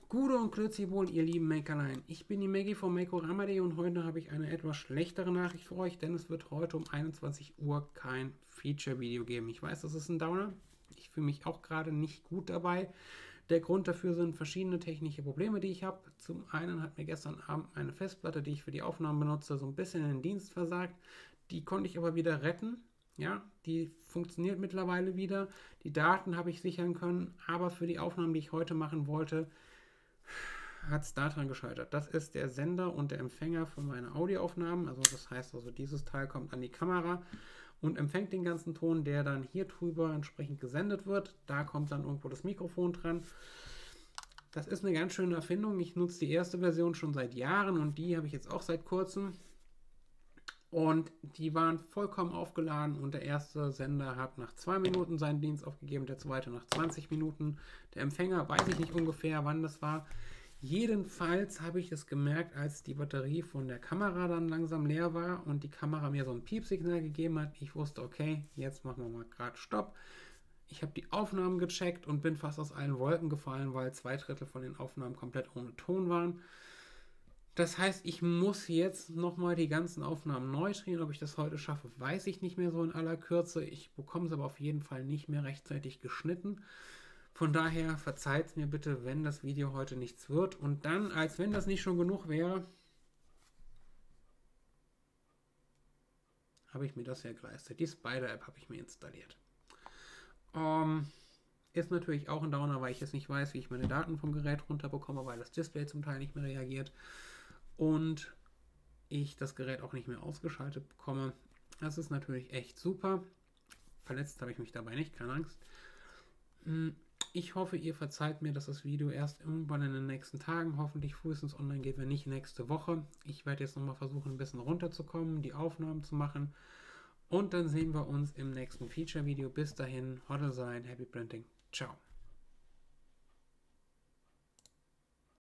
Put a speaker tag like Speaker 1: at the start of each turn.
Speaker 1: Gute und grüezi wohl, ihr lieben Makerlein. Ich bin die Maggie von Makorama.de und heute habe ich eine etwas schlechtere Nachricht für euch, denn es wird heute um 21 Uhr kein Feature-Video geben. Ich weiß, das ist ein Downer. Ich fühle mich auch gerade nicht gut dabei. Der Grund dafür sind verschiedene technische Probleme, die ich habe. Zum einen hat mir gestern Abend meine Festplatte, die ich für die Aufnahmen benutze, so ein bisschen in den Dienst versagt. Die konnte ich aber wieder retten. Ja, die funktioniert mittlerweile wieder. Die Daten habe ich sichern können, aber für die Aufnahmen, die ich heute machen wollte, hat es daran gescheitert. Das ist der Sender und der Empfänger für meine Audioaufnahmen. Also das heißt, dieses Teil kommt an die Kamera und empfängt den ganzen Ton, der dann hier drüber entsprechend gesendet wird. Da kommt dann irgendwo das Mikrofon dran. Das ist eine ganz schöne Erfindung. Ich nutze die erste Version schon seit Jahren und die habe ich jetzt auch seit kurzem. Und die waren vollkommen aufgeladen und der erste Sender hat nach 2 Minuten seinen Dienst aufgegeben, der zweite nach 20 Minuten. Der Empfänger weiß ich nicht ungefähr, wann das war. Jedenfalls habe ich es gemerkt, als die Batterie von der Kamera dann langsam leer war und die Kamera mir so ein Piepsignal gegeben hat. Ich wusste, okay, jetzt machen wir mal gerade Stopp. Ich habe die Aufnahmen gecheckt und bin fast aus allen Wolken gefallen, weil 2/3 von den Aufnahmen komplett ohne Ton waren. Das heißt, ich muss jetzt nochmal die ganzen Aufnahmen neu drehen. Ob ich das heute schaffe, weiß ich nicht mehr so in aller Kürze. Ich bekomme es aber auf jeden Fall nicht mehr rechtzeitig geschnitten. Von daher verzeiht mir bitte, wenn das Video heute nichts wird. Und dann, als wenn das nicht schon genug wäre, habe ich mir das ja geleistet. Die Spider-App habe ich mir installiert. Ist natürlich auch ein Downer, weil ich jetzt nicht weiß, wie ich meine Daten vom Gerät runterbekomme, weil das Display zum Teil nicht mehr reagiert. Und ich das Gerät auch nicht mehr ausgeschaltet bekomme. Das ist natürlich echt super. Verletzt habe ich mich dabei nicht, keine Angst. Ich hoffe, ihr verzeiht mir, dass das Video erst irgendwann in den nächsten Tagen hoffentlich frühestens online geht, wenn nicht nächste Woche. Ich werde jetzt nochmal versuchen, ein bisschen runterzukommen, die Aufnahmen zu machen. Und dann sehen wir uns im nächsten Feature-Video. Bis dahin, Hodl sein, Happy Printing. Ciao.